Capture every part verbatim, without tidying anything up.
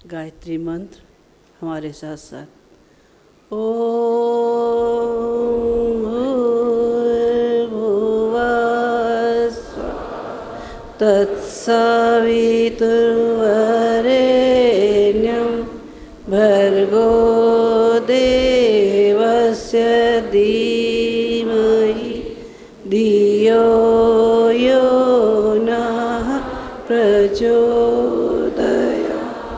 गायत्री मंत्र हमारे साथ साथ। ओम भूर्भुवस्सुः तत्सवितुर्वरेण्यं भर्गो देवस्य धीमहि धियो यो नः प्रचोदयात्।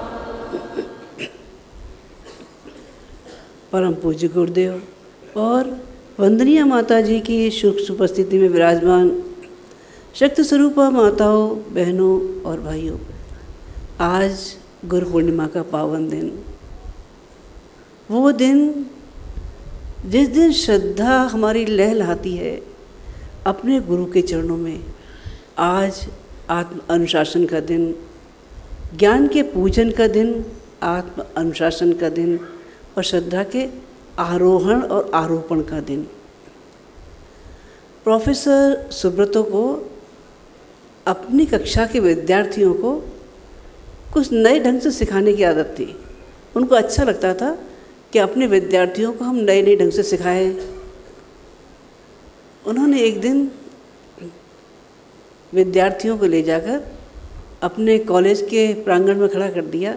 परम पूज्य गुरुदेव और वंदनीय माता जी की सूक्ष्म उपस्थिति में विराजमान शक्ति स्वरूपा माताओं, बहनों और भाइयों, आज गुरु पूर्णिमा का पावन दिन, वो दिन जिस दिन श्रद्धा हमारी लहलहाती है अपने गुरु के चरणों में। आज आत्म अनुशासन का दिन, ज्ञान के पूजन का दिन, आत्म अनुशासन का दिन और श्रद्धा के आरोहण और आरोपण का दिन। प्रोफेसर सुब्रतो को अपनी कक्षा के विद्यार्थियों को कुछ नए ढंग से सिखाने की आदत थी। उनको अच्छा लगता था कि अपने विद्यार्थियों को हम नए नए ढंग से सिखाएं। उन्होंने एक दिन विद्यार्थियों को ले जाकर अपने कॉलेज के प्रांगण में खड़ा कर दिया।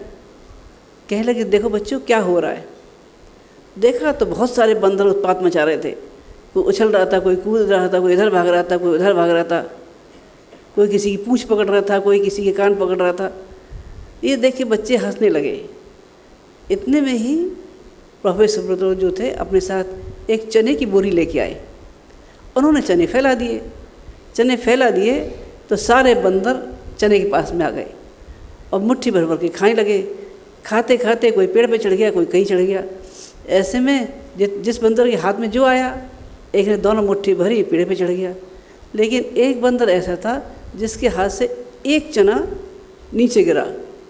कह लगे, देखो बच्चों क्या हो रहा है। देखा तो बहुत सारे बंदर उत्पात मचा रहे थे। कोई उछल रहा था, कोई कूद रहा था, कोई इधर भाग रहा था, कोई उधर भाग रहा था, कोई किसी की पूंछ पकड़ रहा था, कोई किसी के कान पकड़ रहा था। ये देख के बच्चे हंसने लगे। इतने में ही प्रोफेसर सुब्रतो जो थे अपने साथ एक चने की बोरी लेके आए। उन्होंने चने फैला दिए। चने फैला दिए तो सारे बंदर चने के पास में आ गए और मुट्ठी भर भर के खाने लगे। खाते खाते कोई पेड़ पे चढ़ गया, कोई कहीं चढ़ गया। ऐसे में जिस बंदर के हाथ में जो आया, एक ने दोनों मुट्ठी भरी, पेड़ पे चढ़ गया। लेकिन एक बंदर ऐसा था जिसके हाथ से एक चना नीचे गिरा।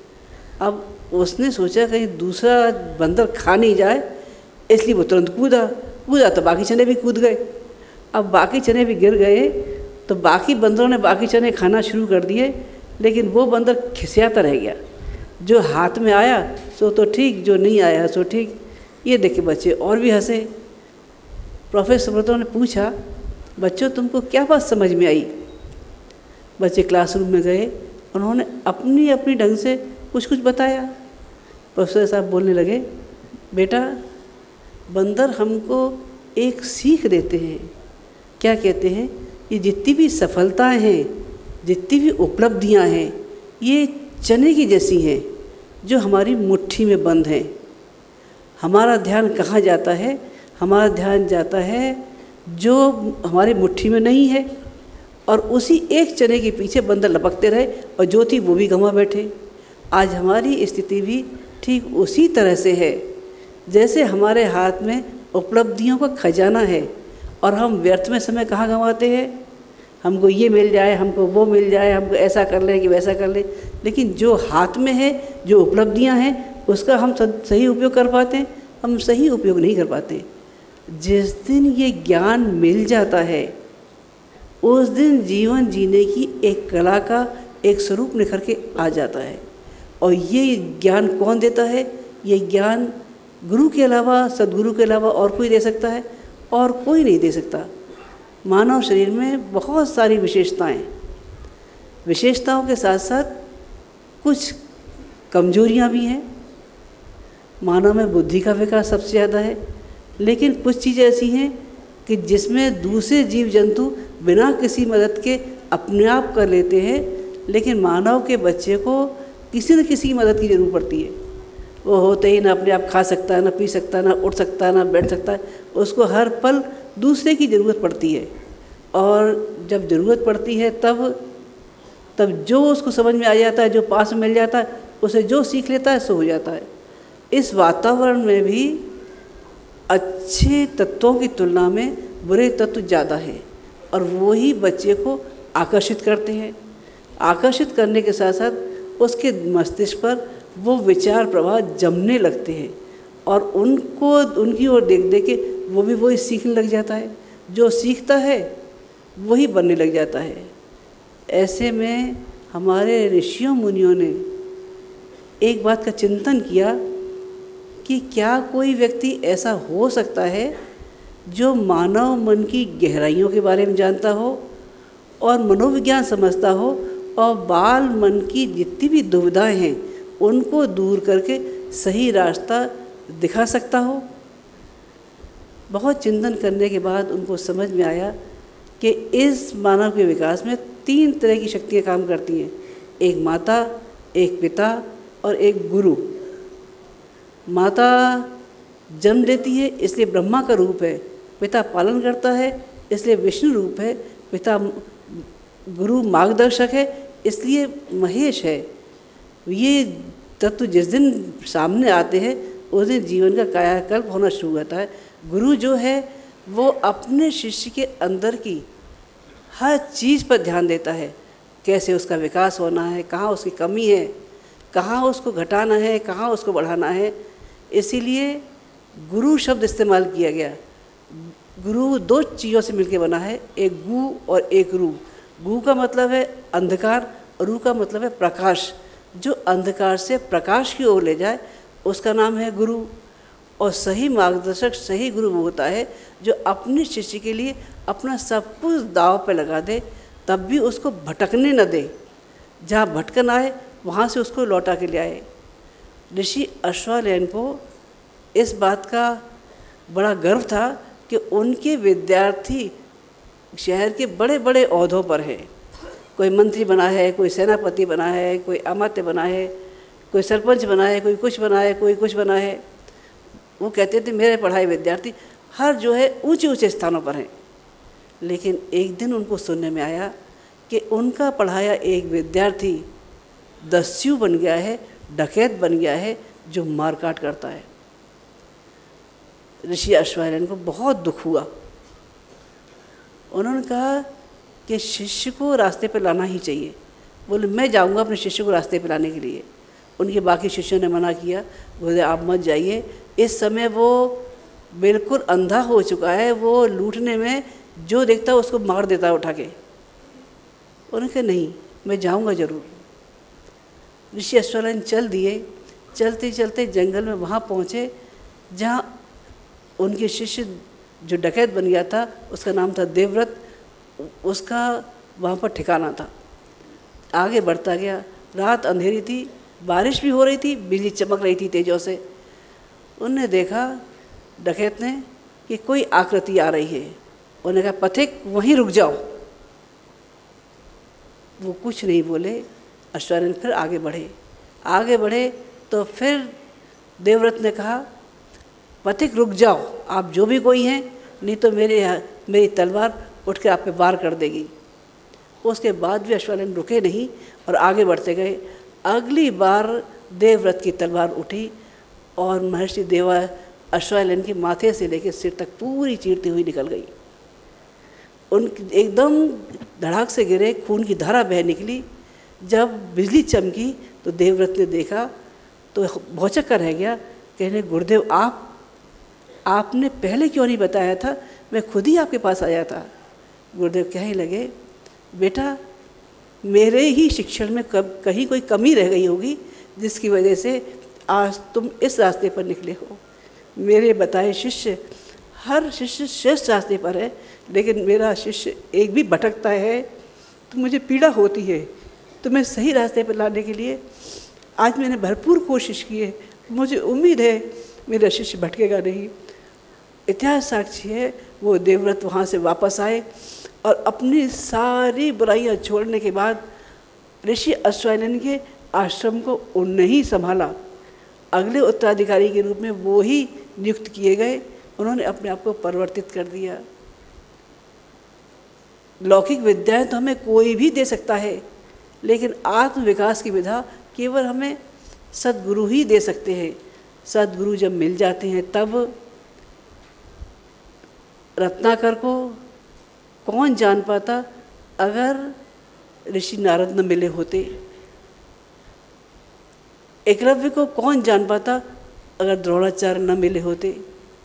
अब उसने सोचा कहीं दूसरा बंदर खा नहीं जाए, इसलिए वो तुरंत कूदा कूदा तो बाकी चने भी कूद गए। अब बाकी चने भी गिर गए तो बाकी बंदरों ने बाकी चने खाना शुरू कर दिए। लेकिन वो बंदर खिसियाता रह गया। जो हाथ में आया सो तो ठीक, जो नहीं आया सो ठीक। ये देख के बच्चे और भी हंसे। प्रोफेसर सुब्रतो ने पूछा, बच्चों तुमको क्या बात समझ में आई। बच्चे क्लासरूम में गए, उन्होंने अपनी अपनी ढंग से कुछ कुछ बताया। प्रोफेसर साहब बोलने लगे, बेटा बंदर हमको एक सीख देते हैं। क्या कहते हैं, ये जितनी भी सफलताएं हैं, जितनी भी उपलब्धियां हैं, ये चने की जैसी हैं जो हमारी मुट्ठी में बंद हैं। हमारा ध्यान कहाँ जाता है? हमारा ध्यान जाता है जो हमारी मुट्ठी में नहीं है, और उसी एक चने के पीछे बंदर लपकते रहे और जो थी वो भी गंवा बैठे। आज हमारी स्थिति भी ठीक उसी तरह से है। जैसे हमारे हाथ में उपलब्धियों का खजाना है और हम व्यर्थ में समय कहाँ गंवाते हैं। हमको ये मिल जाए, हमको वो मिल जाए, हमको ऐसा कर लें कि वैसा कर लें। लेकिन जो हाथ में है, जो उपलब्धियां हैं, उसका हम सही उपयोग कर पाते हैं? हम सही उपयोग नहीं कर पाते। जिस दिन ये ज्ञान मिल जाता है उस दिन जीवन जीने की एक कला का एक स्वरूप निखर के आ जाता है। और ये ज्ञान कौन देता है? ये ज्ञान गुरु के अलावा, सद्गुरु के अलावा और कोई दे सकता है? और कोई नहीं दे सकता। मानव शरीर में बहुत सारी विशेषताएं, विशेषताओं के साथ साथ कुछ कमजोरियां भी हैं। मानव में बुद्धि का विकास सबसे ज़्यादा है, लेकिन कुछ चीज़ें ऐसी हैं कि जिसमें दूसरे जीव जंतु बिना किसी मदद के अपने आप कर लेते हैं। लेकिन मानव के बच्चे को किसी न किसी की मदद की ज़रूरत पड़ती है। वो होते ही ना अपने आप खा सकता है, ना पी सकता है, ना उठ सकता है, ना बैठ सकता है। उसको हर पल दूसरे की ज़रूरत पड़ती है। और जब ज़रूरत पड़ती है तब तब जो उसको समझ में आ जाता है, जो पास में मिल जाता है, उसे जो सीख लेता है सो हो जाता है। इस वातावरण में भी अच्छे तत्वों की तुलना में बुरे तत्व ज़्यादा हैं, और वही बच्चे को आकर्षित करते हैं। आकर्षित करने के साथ साथ उसके मस्तिष्क पर वो विचार प्रवाह जमने लगते हैं, और उनको उनकी ओर देख देख के वो भी वही सीखने लग जाता है। जो सीखता है वही बनने लग जाता है। ऐसे में हमारे ऋषियों मुनियों ने एक बात का चिंतन किया कि क्या कोई व्यक्ति ऐसा हो सकता है जो मानव मन की गहराइयों के बारे में जानता हो और मनोविज्ञान समझता हो और बाल मन की जितनी भी दुविधाएं हैं उनको दूर करके सही रास्ता दिखा सकता हो। बहुत चिंतन करने के बाद उनको समझ में आया कि इस मानव के विकास में तीन तरह की शक्तियाँ काम करती हैं, एक माता, एक पिता और एक गुरु। माता जन्म देती है इसलिए ब्रह्मा का रूप है, पिता पालन करता है इसलिए विष्णु रूप है, पिता गुरु मार्गदर्शक है इसलिए महेश है। ये तत्व जिस दिन सामने आते हैं उस दिन जीवन का कायाकल्प होना शुरू होता है। गुरु जो है वो अपने शिष्य के अंदर की हर चीज़ पर ध्यान देता है, कैसे उसका विकास होना है, कहाँ उसकी कमी है, कहाँ उसको घटाना है, कहाँ उसको बढ़ाना है। इसीलिए गुरु शब्द इस्तेमाल किया गया। गुरु दो चीज़ों से मिलकर बना है, एक गु और एक रू। गु का मतलब है अंधकार और रू का मतलब है प्रकाश। जो अंधकार से प्रकाश की ओर ले जाए उसका नाम है गुरु। और सही मार्गदर्शक, सही गुरु वो होता है जो अपने शिष्य के लिए अपना सब कुछ दाव पे लगा दे, तब भी उसको भटकने न दे। जहाँ भटकन आए वहाँ से उसको लौटा के ले आए। ऋषि अश्वलायन को इस बात का बड़ा गर्व था कि उनके विद्यार्थी शहर के बड़े बड़े ओहदों पर हैं। कोई मंत्री बना है, कोई सेनापति बना है, कोई अमात्य बना है, कोई सरपंच बना है, कोई कुछ बना है, कोई कुछ बना है। वो कहते थे मेरे पढ़ाए विद्यार्थी हर जो है ऊंचे ऊंचे स्थानों पर हैं। लेकिन एक दिन उनको सुनने में आया कि उनका पढ़ाया एक विद्यार्थी दस्यु बन गया है, डकैत बन गया है, जो मारकाट करता है। ऋषि अश्वलायन को बहुत दुख हुआ। उन्होंने कहा कि शिष्य को रास्ते पर लाना ही चाहिए। बोले मैं जाऊंगा अपने शिष्य को रास्ते पर लाने के लिए। उनके बाकी शिष्यों ने मना किया, बोले आप मत जाइए। इस समय वो बिल्कुल अंधा हो चुका है, वो लूटने में जो देखता है उसको मार देता है उठा के। उन्होंने कहा नहीं, मैं जाऊंगा ज़रूर। ऋषि अश्वलायन चल दिए। चलते चलते जंगल में वहाँ पहुँचे जहाँ उनके शिष्य जो डकैत बन गया था उसका नाम था देवव्रत, उसका वहाँ पर ठिकाना था। आगे बढ़ता गया। रात अंधेरी थी, बारिश भी हो रही थी, बिजली चमक रही थी तेजों से। उनने देखा डकैत ने कि कोई आकृति आ रही है। उन्होंने कहा पथिक वहीं रुक जाओ। वो कुछ नहीं बोले। अश्वलायन फिर आगे बढ़े। आगे बढ़े तो फिर देवव्रत ने कहा पथिक रुक जाओ, आप जो भी कोई हैं, नहीं तो मेरे मेरी तलवार उठ के आप पे वार कर देगी। उसके बाद भी अश्वलायन रुके नहीं और आगे बढ़ते गए। अगली बार देवव्रत की तलवार उठी और महर्षि देवा अश्वलायन के माथे से लेकर सिर तक पूरी चीरती हुई निकल गई। उन एकदम धड़ाक से गिरे, खून की धारा बह निकली। जब बिजली चमकी तो देवव्रत ने देखा तो भौचक्का रह गया। कहने गुरुदेव आप आपने पहले क्यों नहीं बताया था, मैं खुद ही आपके पास आया था। गुरुदेव कहने लगे बेटा मेरे ही शिक्षण में कब कहीं कोई कमी रह गई होगी जिसकी वजह से आज तुम इस रास्ते पर निकले हो। मेरे बताए शिष्य, हर शिष्य श्रेष्ठ रास्ते पर है, लेकिन मेरा शिष्य एक भी भटकता है तो मुझे पीड़ा होती है। तो मैं सही रास्ते पर लाने के लिए आज मैंने भरपूर कोशिश की है। मुझे उम्मीद है मेरा शिष्य भटकेगा नहीं। इतिहास साक्षी है, वो देवव्रत वहाँ से वापस आए और अपनी सारी बुराइयाँ छोड़ने के बाद ऋषि अश्वलायन के आश्रम को उन्होंने ही संभाला। अगले उत्तराधिकारी के रूप में वो ही नियुक्त किए गए। उन्होंने अपने आप को परिवर्तित कर दिया। लौकिक विद्याएं तो हमें कोई भी दे सकता है, लेकिन आत्म विकास की विधा केवल हमें सद्गुरु ही दे सकते हैं। सद्गुरु जब मिल जाते हैं तब रत्नाकर को कौन जान पाता अगर ऋषि नारद न मिले होते। एकलव्य को कौन जान पाता अगर द्रोणाचार्य न मिले होते।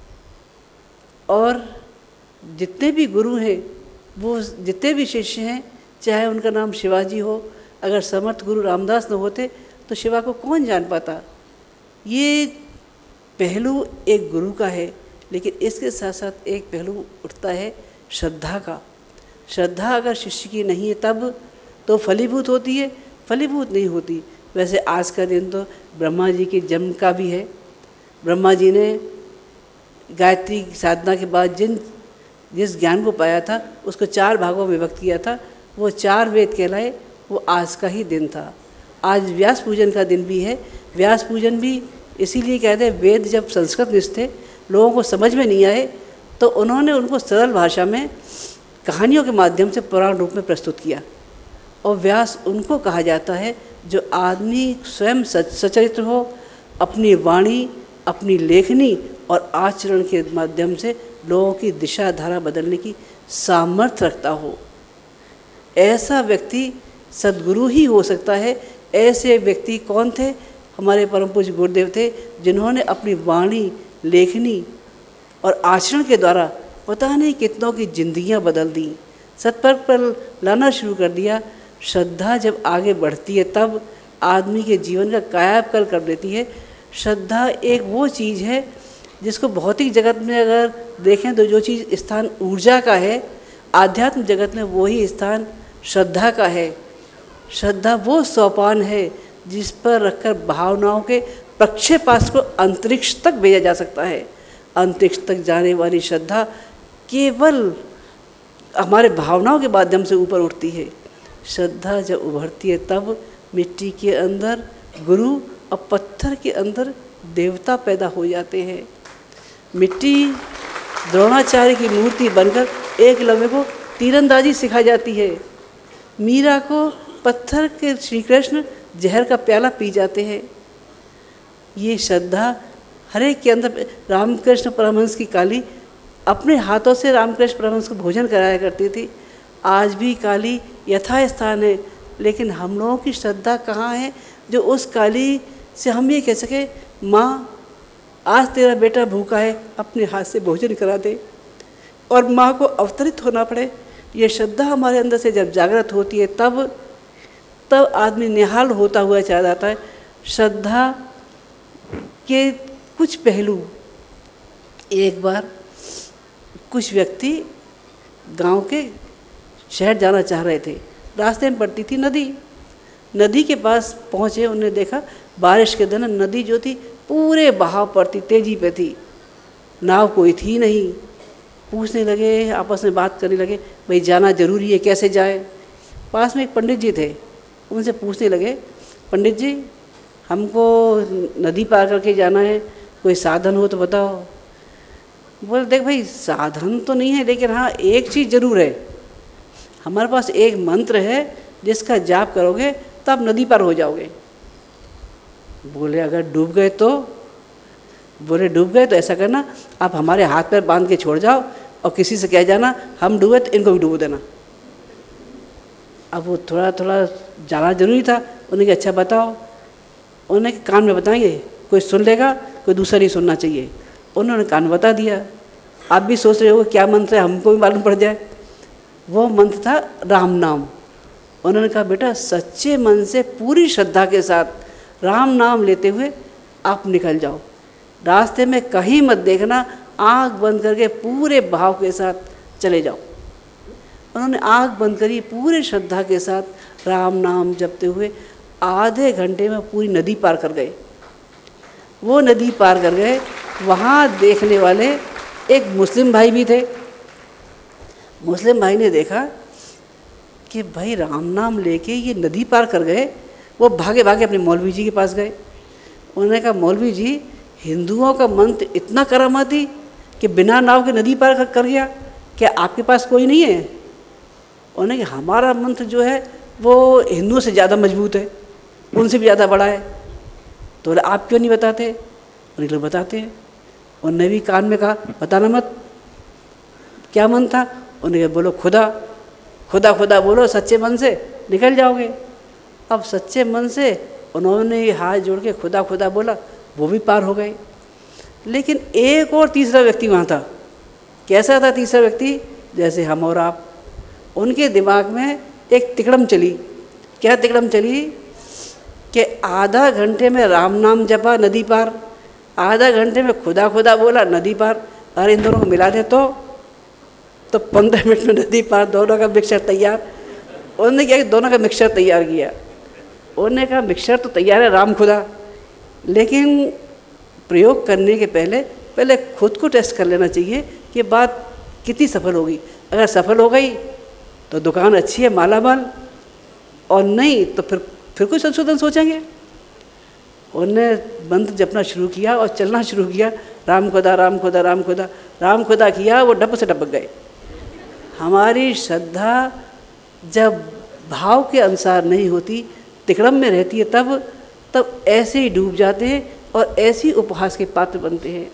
और जितने भी गुरु हैं, वो जितने भी शिष्य हैं, चाहे उनका नाम शिवाजी हो, अगर समर्थ गुरु रामदास न होते तो शिवा को कौन जान पाता। ये पहलू एक गुरु का है, लेकिन इसके साथ साथ एक पहलू उठता है श्रद्धा का। श्रद्धा अगर शिष्य की नहीं है तब तो फलीभूत होती है, फलीभूत नहीं होती। वैसे आज का दिन तो ब्रह्मा जी के जन्म का भी है। ब्रह्मा जी ने गायत्री साधना के बाद जिन जिस ज्ञान को पाया था उसको चार भागों में विभक्त किया था, वो चार वेद कहलाए, वो आज का ही दिन था। आज व्यास पूजन का दिन भी है। व्यास पूजन भी इसीलिए कहते हैं, वेद जब संस्कृत में थे लोगों को समझ में नहीं आए तो उन्होंने उनको सरल भाषा में कहानियों के माध्यम से पुराण रूप में प्रस्तुत किया। और व्यास उनको कहा जाता है जो आदमी स्वयं सचरित्र हो, अपनी वाणी, अपनी लेखनी और आचरण के माध्यम से लोगों की दिशा धारा बदलने की सामर्थ्य रखता हो। ऐसा व्यक्ति सद्गुरु ही हो सकता है। ऐसे व्यक्ति कौन थे? हमारे परम पूज्य गुरुदेव थे, जिन्होंने अपनी वाणी, लेखनी और आचरण के द्वारा पता नहीं कितनों की जिंदगियां बदल दी, सत्पथ पर लाना शुरू कर दिया। श्रद्धा जब आगे बढ़ती है तब आदमी के जीवन का कायाकल्प कर देती है। श्रद्धा एक वो चीज़ है जिसको भौतिक जगत में अगर देखें तो जो चीज़ स्थान ऊर्जा का है, आध्यात्म जगत में वही स्थान श्रद्धा का है। श्रद्धा वो सोपान है जिस पर रखकर भावनाओं के प्रक्षेपास्त्र को अंतरिक्ष तक भेजा जा सकता है। अंतरिक्ष तक जाने वाली श्रद्धा केवल हमारे भावनाओं के माध्यम से ऊपर उठती है। श्रद्धा जब उभरती है तब मिट्टी के अंदर गुरु और पत्थर के अंदर देवता पैदा हो जाते हैं। मिट्टी द्रोणाचार्य की मूर्ति बनकर एकलव्य को तीरंदाजी सिखा जाती है। मीरा को पत्थर के श्री कृष्ण जहर का प्याला पी जाते हैं। ये श्रद्धा हर एक के अंदर। रामकृष्ण परमहंस की काली अपने हाथों से रामकृष्ण परमहंस को भोजन कराया करती थी। आज भी काली यथास्थान है, लेकिन हम लोगों की श्रद्धा कहाँ है जो उस काली से हम ये कह सके, माँ आज तेरा बेटा भूखा है, अपने हाथ से भोजन करा दे, और माँ को अवतरित होना पड़े। ये श्रद्धा हमारे अंदर से जब जागृत होती है तब तब आदमी निहाल होता हुआ चला जाता है। श्रद्धा के कुछ पहलू, एक बार कुछ व्यक्ति गांव के शहर जाना चाह रहे थे। रास्ते में पड़ती थी नदी। नदी के पास पहुँचे, उन्होंने देखा बारिश के दिन नदी जो थी पूरे बहाव पर थी, तेजी पे थी, नाव कोई थी नहीं। पूछने लगे, आपस में बात करने लगे, भाई जाना जरूरी है, कैसे जाए। पास में एक पंडित जी थे, उनसे पूछने लगे, पंडित जी हमको नदी पार करके जाना है, कोई साधन हो तो बताओ। बोले देख भाई, साधन तो नहीं है, लेकिन हाँ एक चीज़ ज़रूर है, हमारे पास एक मंत्र है जिसका जाप करोगे तब नदी पार हो जाओगे। बोले अगर डूब गए तो? बोले डूब गए तो ऐसा करना, आप हमारे हाथ पैर बांध के छोड़ जाओ और किसी से कह जाना हम डूबे तो इनको भी डूब देना। अब वो थोड़ा थोड़ा जाना जरूरी था। उन्होंने कहा अच्छा बताओ। उन्होंने कान में बताएंगे, कोई सुन लेगा, कोई दूसरा नहीं सुनना चाहिए। उन्होंने कान में बता दिया। आप भी सोच रहे हो क्या मंत्र है, हमको भी मालूम पड़ जाए। वो मंत्र था राम नाम। उन्होंने कहा बेटा सच्चे मन से पूरी श्रद्धा के साथ राम नाम लेते हुए आप निकल जाओ, रास्ते में कहीं मत देखना, आँख बंद करके पूरे भाव के साथ चले जाओ। उन्होंने आँख बंद करी, पूरे श्रद्धा के साथ राम नाम जपते हुए आधे घंटे में पूरी नदी पार कर गए। वो नदी पार कर गए, वहाँ देखने वाले एक मुस्लिम भाई भी थे। मुस्लिम भाई ने देखा कि भाई राम नाम लेके ये नदी पार कर गए। वो भागे भागे अपने मौलवी जी के पास गए। उन्होंने कहा मौलवी जी, हिंदुओं का मंत्र इतना करामाती कि बिना नाव के नदी पार कर गया, क्या आपके पास कोई नहीं है? उन्होंने कहा हमारा मंत्र जो है वो हिंदुओं से ज़्यादा मजबूत है, उनसे भी ज़्यादा बड़ा है। तो बोले आप क्यों नहीं बताते? उन्हें लोग बताते हैं। उन्होंने भी कान में कहा बताना मत। क्या मन था? उन्होंने कहा बोलो खुदा, खुदा खुदा बोलो सच्चे मन से, निकल जाओगे। अब सच्चे मन से उन्होंने हाथ जोड़ के खुदा खुदा बोला, वो भी पार हो गए। लेकिन एक और तीसरा व्यक्ति वहाँ था। कैसा था तीसरा व्यक्ति? जैसे हम और आप। उनके दिमाग में एक तिकड़म चली। क्या तिकड़म चली कि आधा घंटे में राम नाम जपा नदी पार, आधा घंटे में खुदा खुदा बोला नदी पार। अरे इन दोनों को मिला दे तो तो पंद्रह मिनट में नदी पार, दोनों का मिक्सचर तैयार। उन्होंने क्या कि दोनों का मिक्सचर तैयार किया। उन्होंने कहा मिक्सचर तो तैयार है राम खुदा, लेकिन प्रयोग करने के पहले पहले खुद को टेस्ट कर लेना चाहिए कि बात कितनी सफल होगी। अगर सफल हो गई तो दुकान अच्छी है माला माल, और नहीं तो फिर फिर कोई संशोधन सोचेंगे। उन्होंने मंत्र जपना शुरू किया और चलना शुरू किया, राम खुदा राम खुदा राम खुदा राम खुदा किया, वो डप से टपक गए। हमारी श्रद्धा जब भाव के अनुसार नहीं होती, तिकड़म में रहती है, तब तब ऐसे ही डूब जाते हैं और ऐसे ही उपहास के पात्र बनते हैं।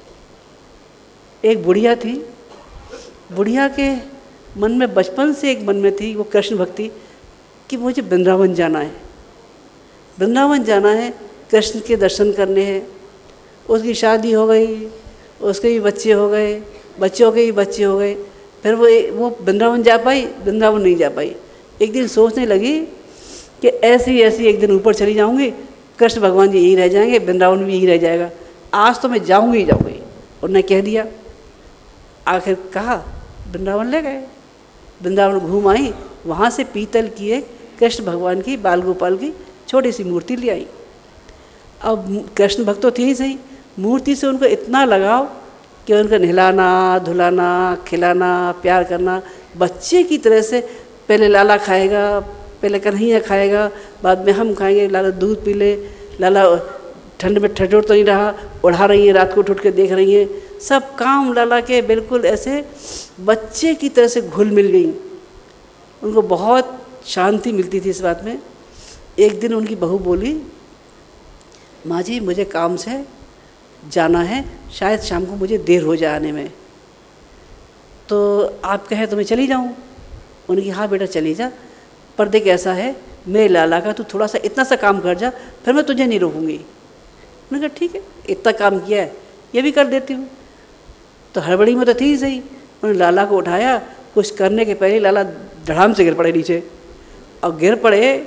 एक बुढ़िया थी, बुढ़िया के मन में बचपन से एक मन में थी वो कृष्ण भक्ति कि मुझे वृंदावन जाना है, वृंदावन जाना है, कृष्ण के दर्शन करने हैं। उसकी शादी हो गई, उसके भी बच्चे हो गए, बच्चों के भी बच्चे हो गए, फिर वो वो वृंदावन जा पाई, वृंदावन नहीं जा पाई। एक दिन सोचने लगी कि ऐसी ऐसी एक दिन ऊपर चली जाऊंगी, कृष्ण भगवान जी यही रह जाएंगे, वृंदावन भी यही रह जाएगा, आज तो मैं जाऊंगी ही जाऊंगी। उन्होंने कह दिया। आखिर कहा वृंदावन ले गए, वृंदावन घूम आई, वहाँ से पीतल की एक कृष्ण भगवान की बाल गोपाल की छोटी सी मूर्ति ले आई। अब कृष्ण भक्त तो थे ही सही, मूर्ति से उनको इतना लगाव कि उनका नहलाना धुलाना खिलाना प्यार करना, बच्चे की तरह से पहले लाला खाएगा, पहले कन्हैया खाएगा, बाद में हम खाएंगे, लाला दूध पी ले, लाला ठंड में ठठोर तो नहीं रहा, उड़ा रही है, रात को उठ के देख रही है, सब काम लाला के बिल्कुल ऐसे बच्चे की तरह से घुल मिल गई। उनको बहुत शांति मिलती थी इस बात में। एक दिन उनकी बहू बोली, माँ जी मुझे काम से जाना है, शायद शाम को मुझे देर हो जाए आने में, तो आप कहें तो मैं चली जाऊँ। उनकी हाँ बेटा चली जा, पर देख ऐसा है मेरे लाला का, तू थोड़ा सा इतना सा काम कर जा, फिर मैं तुझे नहीं रोकूंगी। उन्होंने कहा ठीक है, इतना काम किया है ये भी कर देती हूँ। तो हड़बड़ी में तो थी ही सही, उन्होंने लाला को उठाया, कुछ करने के पहले लाला धड़ाम से गिर पड़े नीचे, और गिर पड़े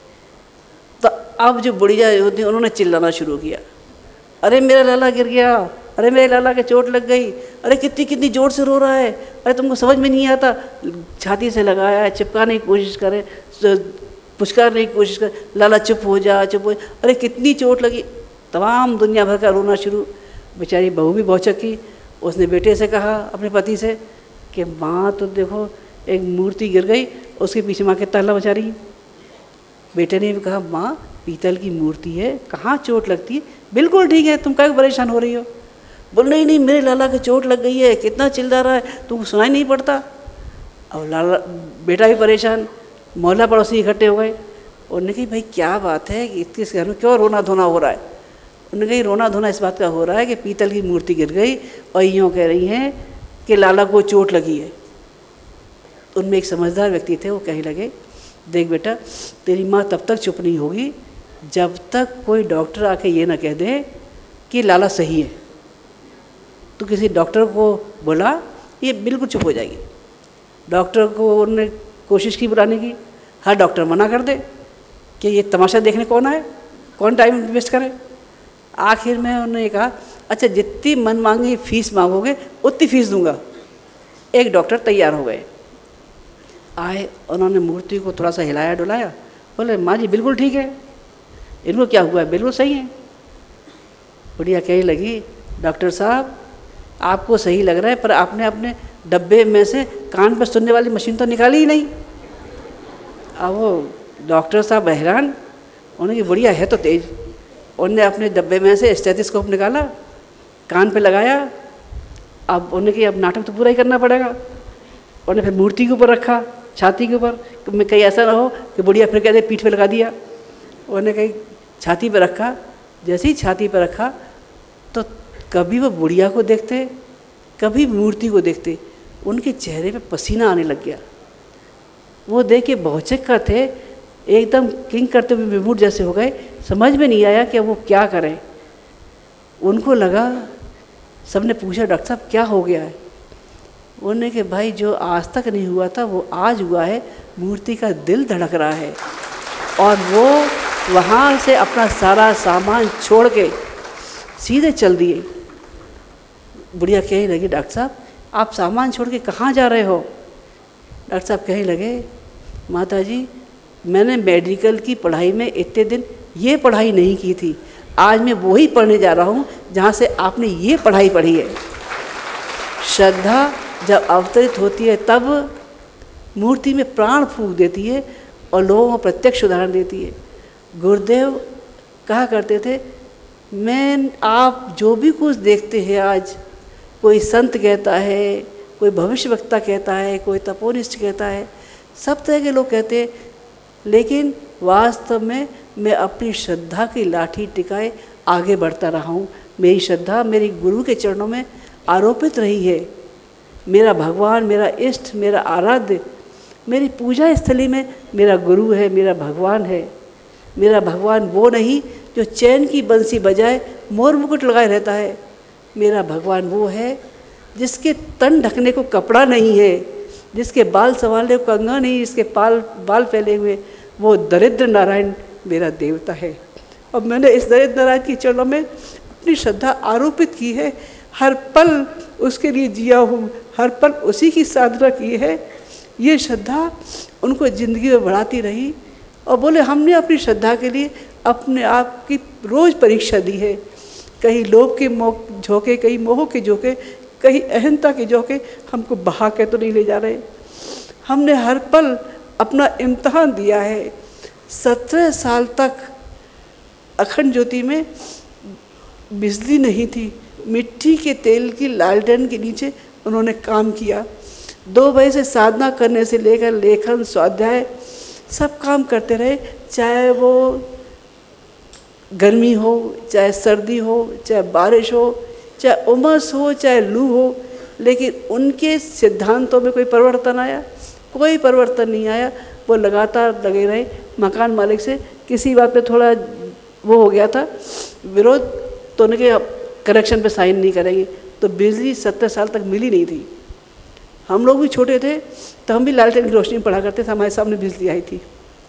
तो अब जो बुढ़िया होती उन्होंने चिल्लाना शुरू किया, अरे मेरा लाला गिर गया, अरे मेरे लाला के चोट लग गई, अरे कितनी कितनी जोर से रो रहा है, अरे तुमको समझ में नहीं आता। छाती से लगाया है, चिपकाने की कोशिश करे, पुचकारने की कोशिश करे, लाला चुप हो जा चुप हो जा, अरे कितनी चोट लगी। तमाम दुनिया भर का रोना शुरू। बेचारी बहू भी बहुत चक्की, उसने बेटे से कहा अपने पति से कि माँ तो देखो एक मूर्ति गिर गई, उसके पीछे माँ के ताला बचा रही। बेटे ने भी कहा माँ पीतल की मूर्ति है, कहाँ चोट लगती है, बिल्कुल ठीक है, तुम क्या परेशान हो रही हो। बोल नहीं नहीं मेरे लाला के चोट लग गई है, कितना चिल्ला रहा है, तुमको सुनाई नहीं पड़ता। अब लाला बेटा भी परेशान, मोहल्ला पड़ोसी इकट्ठे हो गए। उन्होंने कही भाई क्या बात है कि इस घर में क्यों रोना धोना हो रहा है। उन्होंने कही रोना धोना इस बात का हो रहा है कि पीतल की मूर्ति गिर गई और यूँ कह रही हैं कि लाला को चोट लगी है। उनमें एक समझदार व्यक्ति थे, वो कहने लगे देख बेटा तेरी माँ तब तक चुप नहीं होगी जब तक कोई डॉक्टर आके ये ना कह दे कि लाला सही है। तो किसी डॉक्टर को बोला, ये बिल्कुल चुप हो जाएगी। डॉक्टर को उन्होंने कोशिश की बुलाने की, हर डॉक्टर मना कर दे कि ये तमाशा देखने कौन आए, कौन टाइम वेस्ट करे। आखिर में उन्होंने कहा अच्छा जितनी मन मांगी फीस मांगोगे उतनी फीस दूंगा। एक डॉक्टर तैयार हो गए, आए, उन्होंने मूर्ति को थोड़ा सा हिलाया डुलाया, बोले माँ जी बिल्कुल ठीक है, इनको क्या हुआ है, बिल्कुल सही है। बुढ़िया कहने लगी डॉक्टर साहब आपको सही लग रहा है, पर आपने अपने डब्बे में से कान पर सुनने वाली मशीन तो निकाली ही नहीं। अब वो डॉक्टर साहब हैरान, उन्होंने बुढ़िया है तो तेज। उन्होंने अपने डब्बे में से स्टेथोस्कोप निकाला, कान पे लगाया। अब उन्होंने कि अब नाटक तो पूरा ही करना पड़ेगा। उन्होंने फिर मूर्ति के ऊपर रखा, छाती के ऊपर, कहीं ऐसा ना हो कि बुढ़िया फिर कहते पीठ पे लगा दिया। उन्होंने कहीं छाती पे रखा। जैसे ही छाती पे रखा तो कभी वो बुढ़िया को देखते, कभी मूर्ति को देखते, उनके चेहरे पे पसीना आने लग गया। वो देख के बहुचक्का थे, एकदम किंग करते हुए विमूढ़ जैसे हो गए, समझ में नहीं आया कि वो क्या करें। उनको लगा, सबने पूछा डॉक्टर साहब क्या हो गया है। उन्होंने कि भाई जो आज तक नहीं हुआ था वो आज हुआ है, मूर्ति का दिल धड़क रहा है और वो वहाँ से अपना सारा सामान छोड़ के सीधे चल दिए। बुढ़िया कहने लगी, डॉक्टर साहब आप सामान छोड़ के कहाँ जा रहे हो? डॉक्टर साहब कहने लगे, माता जी मैंने मेडिकल की पढ़ाई में इतने दिन ये पढ़ाई नहीं की थी, आज मैं वही पढ़ने जा रहा हूँ जहाँ से आपने ये पढ़ाई पढ़ी है। श्रद्धा जब अवतरित होती है तब मूर्ति में प्राण फूंक देती है और लोगों को प्रत्यक्ष उदाहरण देती है। गुरुदेव कहा करते थे, मैं आप जो भी कुछ देखते हैं आज, कोई संत कहता है, कोई भविष्यवक्ता कहता है, कोई तपोनिष्ठ कहता है, सब तरह के लोग कहते हैं, लेकिन वास्तव में मैं अपनी श्रद्धा की लाठी टिकाए आगे बढ़ता रहा हूँ। मेरी श्रद्धा मेरी गुरु के चरणों में आरोपित रही है। मेरा भगवान, मेरा इष्ट, मेरा आराध्य, मेरी पूजा स्थली में मेरा गुरु है, मेरा भगवान है। मेरा भगवान वो नहीं जो चैन की बंसी बजाए मोर मुकुट लगाए रहता है। मेरा भगवान वो है जिसके तन ढकने को कपड़ा नहीं है, जिसके बाल संभालने को कंघा नहीं, जिसके पाल बाल फैले हुए, वो दरिद्र नारायण मेरा देवता है। और मैंने इस दरिद्र नारायण के चरणों में अपनी श्रद्धा आरोपित की है। हर पल उसके लिए जिया हूँ, हर पल उसी की साधना की है। ये श्रद्धा उनको ज़िंदगी में बढ़ाती रही। और बोले हमने अपनी श्रद्धा के लिए अपने आप की रोज़ परीक्षा दी है। कहीं लोभ के मोह झोंके, कहीं मोह के झोंके, कहीं अहंता के झोंके हमको बहा के तो नहीं ले जा रहे। हमने हर पल अपना इम्तहान दिया है। सत्रह साल तक अखंड ज्योति में बिजली नहीं थी, मिट्टी के तेल की लालटेन के नीचे उन्होंने काम किया। दो बजे से साधना करने से लेकर लेखन, स्वाध्याय सब काम करते रहे, चाहे वो गर्मी हो, चाहे सर्दी हो, चाहे बारिश हो, चाहे उमस हो, चाहे लू हो, लेकिन उनके सिद्धांतों में कोई परिवर्तन आया? कोई परिवर्तन नहीं आया। वो लगातार लगे रहे। मकान मालिक से किसी बात पे थोड़ा वो हो गया था विरोध, तो उनके करेक्शन पे साइन नहीं करेंगे, तो बिजली सत्तर साल तक मिली नहीं थी। हम लोग भी छोटे थे तो हम भी लालटेन की रोशनी पढ़ा करते थे, हमारे सामने बिजली आई थी।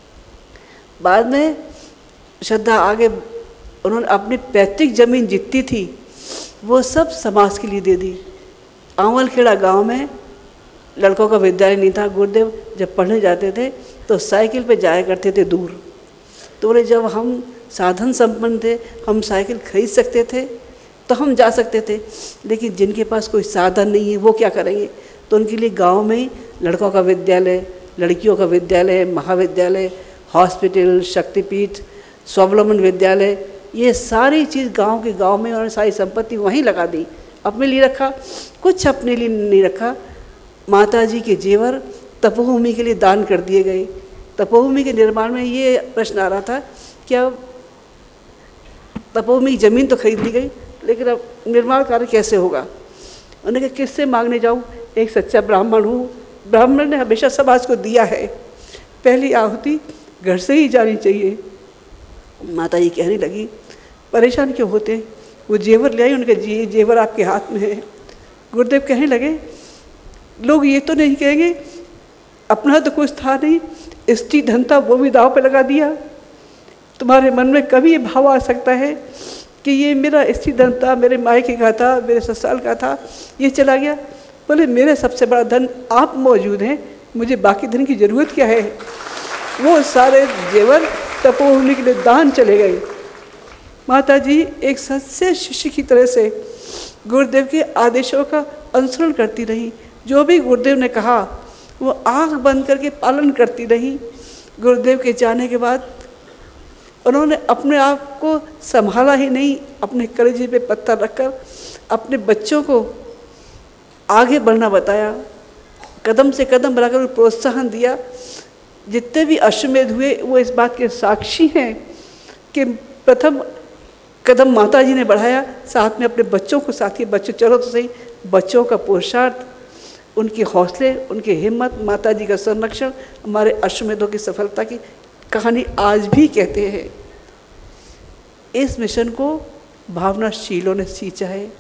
बाद में श्रद्धा आगे उन्होंने अपनी पैतृक जमीन जितनी थी वो सब समाज के लिए दे दी। आंवलखेड़ा गांव में लड़कों का विद्यालय नहीं था। गुरुदेव जब पढ़ने जाते थे तो साइकिल पे जाया करते थे दूर। तो बोले जब हम साधन संपन्न थे, हम साइकिल खरीद सकते थे तो हम जा सकते थे, लेकिन जिनके पास कोई साधन नहीं है वो क्या करेंगे? तो उनके लिए गांव में ही लड़कों का विद्यालय, लड़कियों का विद्यालय, महाविद्यालय, हॉस्पिटल, शक्तिपीठ, स्वावलंबन विद्यालय, ये सारी चीज़ गांव के गांव में उन्होंने सारी संपत्ति वहीं लगा दी। अपने लिए रखा, कुछ अपने लिए नहीं रखा। माता जी के जेवर तपोभूमि के लिए दान कर दिए गए। तपोभूमि के निर्माण में ये प्रश्न आ रहा था, क्या तपोभूमि की ज़मीन तो खरीद ली गई, लेकिन अब निर्माण कार्य कैसे होगा? उन्होंने कहा किससे मांगने जाऊँ? एक सच्चा ब्राह्मण हूँ, ब्राह्मण ने हमेशा समाज को दिया है, पहली आहुति घर से ही जानी चाहिए। माता जी कहने लगी, परेशान क्यों होते? वो जेवर ले आई, उनके जी जेवर आपके हाथ में है। गुरुदेव कहने लगे, लोग ये तो नहीं कहेंगे अपना तो कुछ था नहीं, स्त्री धन था वो भी दाव पे लगा दिया? तुम्हारे मन में कभी ये भाव आ सकता है कि ये मेरा स्त्री धन था, मेरे मायके का था, मेरे ससुराल का था, ये चला गया? बोले मेरे सबसे बड़ा धन आप मौजूद हैं, मुझे बाकी धन की ज़रूरत क्या है? वो सारे जेवर तपोभूमि के लिए दान चले गए। माता जी एक सच्चे शिष्य की तरह से गुरुदेव के आदेशों का अनुसरण करती रही। जो भी गुरुदेव ने कहा वो आँख बंद करके पालन करती रही। गुरुदेव के जाने के बाद उन्होंने अपने आप को संभाला ही नहीं, अपने कलेजे पे पत्थर रखकर अपने बच्चों को आगे बढ़ना बताया, कदम से कदम बढ़ाकर प्रोत्साहन दिया। जितने भी अश्वमेध हुए वो इस बात के साक्षी हैं कि प्रथम कदम माता जी ने बढ़ाया, साथ में अपने बच्चों को साथ ही बच्चों चलो तो सही, बच्चों का पुरुषार्थ, उनके हौसले, उनकी हिम्मत, माता जी का संरक्षण हमारे अश्वमेधों की सफलता की कहानी आज भी कहते हैं। इस मिशन को भावनाशीलों ने सींचा है।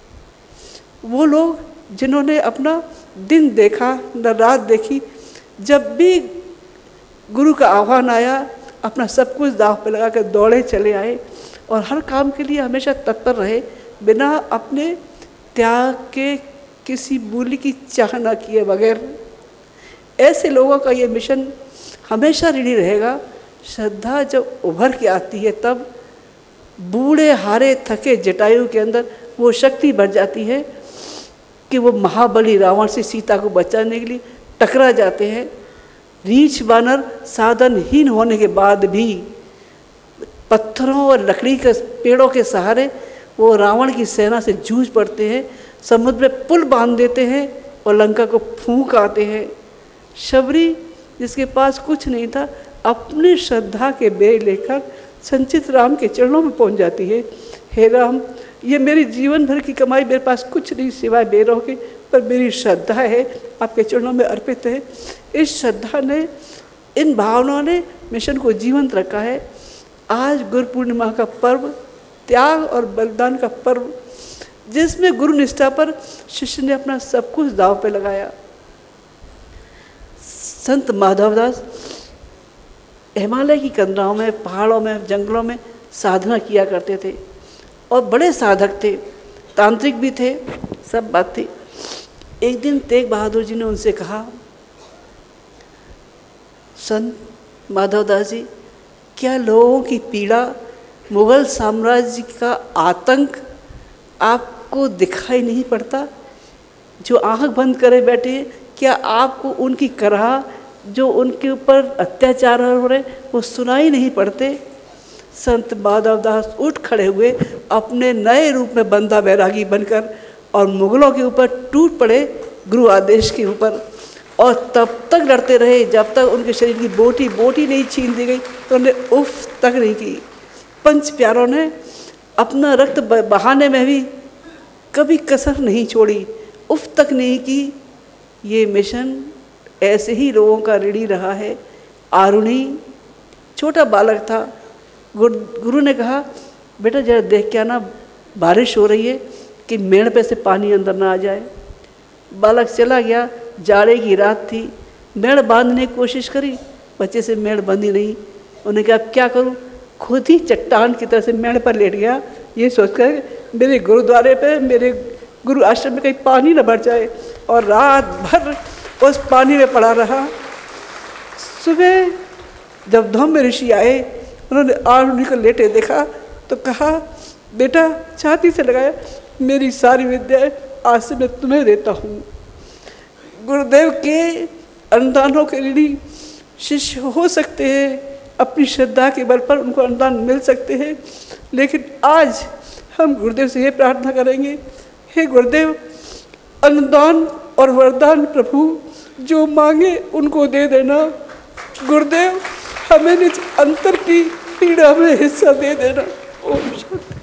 वो लोग जिन्होंने अपना दिन देखा, न रात देखी, जब भी गुरु का आह्वान आया अपना सब कुछ दांव पे लगा कर दौड़े चले आए और हर काम के लिए हमेशा तत्पर रहे, बिना अपने त्याग के किसी मूल्य की चाह न किए बगैर। ऐसे लोगों का ये मिशन हमेशा ऋणी रहेगा। श्रद्धा जब उभर के आती है तब बूढ़े हारे थके जटायु के अंदर वो शक्ति बढ़ जाती है कि वो महाबली रावण से सीता को बचाने के लिए टकरा जाते हैं। रीछ बानर साधनहीन होने के बाद भी पत्थरों और लकड़ी के पेड़ों के सहारे वो रावण की सेना से जूझ पड़ते हैं, समुद्र में पुल बांध देते हैं और लंका को फूंक आते हैं। शबरी जिसके पास कुछ नहीं था, अपनी श्रद्धा के बेर लेकर संचित राम के चरणों में पहुंच जाती है। हे राम, ये मेरी जीवन भर की कमाई, मेरे पास कुछ नहीं सिवाय बेरों के, पर मेरी श्रद्धा है, आपके चरणों में अर्पित है। इस श्रद्धा ने, इन भावनाओं ने मिशन को जीवंत रखा है। आज गुरु पूर्णिमा का पर्व, त्याग और बलिदान का पर्व, जिसमें गुरु निष्ठा पर शिष्य ने अपना सब कुछ दांव पे लगाया। संत माधवदास हिमालय की कंदराओं में, पहाड़ों में, जंगलों में साधना किया करते थे और बड़े साधक थे, तांत्रिक भी थे, सब बात थी। एक दिन तेग बहादुर जी ने उनसे कहा, संत माधवदास जी, क्या लोगों की पीड़ा, मुगल साम्राज्य का आतंक आपको दिखाई नहीं पड़ता? जो आंख बंद करे बैठे हैं, क्या आपको उनकी कराह, जो उनके ऊपर अत्याचार हो रहे, वो सुनाई नहीं पड़ते? संत माधवदास उठ खड़े हुए, अपने नए रूप में बंदा बैरागी बनकर, और मुगलों के ऊपर टूट पड़े गुरु आदेश के ऊपर, और तब तक लड़ते रहे जब तक उनके शरीर की बोटी बोटी नहीं छीन दी गई, तो उन्हें उफ तक नहीं की। पंच प्यारों ने अपना रक्त बहाने में भी कभी कसर नहीं छोड़ी, उफ तक नहीं की। ये मिशन ऐसे ही लोगों का ऋणी रहा है। आरुणी छोटा बालक था, गुरु गुरु ने कहा, बेटा जरा देख के आना, बारिश हो रही है, कि मेड़ पे से पानी अंदर ना आ जाए। बालक चला गया, जाड़े की रात थी, मेड़ बांधने की कोशिश करी, बच्चे से मेड़ बंधी नहीं। उन्हें कहा क्या करूं, खुद ही चट्टान की तरह से मेड़ पर लेट गया, ये सोचकर मेरे गुरुद्वारे पे, मेरे गुरु आश्रम में कहीं पानी न भर जाए, और रात भर उस पानी में पड़ा रहा। सुबह जब धम्म ऋषि आए, उन्होंने आरुणि को लेटे देखा तो कहा, बेटा छाती से लगाया, मेरी सारी विद्या आज से मैं तुम्हें देता हूँ। गुरुदेव के अनुदानों के ऋणी शिष्य हो सकते हैं, अपनी श्रद्धा के बल पर उनको अनुदान मिल सकते हैं, लेकिन आज हम गुरुदेव से ये प्रार्थना करेंगे, हे गुरुदेव, अनुदान और वरदान प्रभु जो मांगे उनको दे देना। गुरुदेव, हमें निज अंतर की पीड़ा में हिस्सा दे देना। ओम शांति।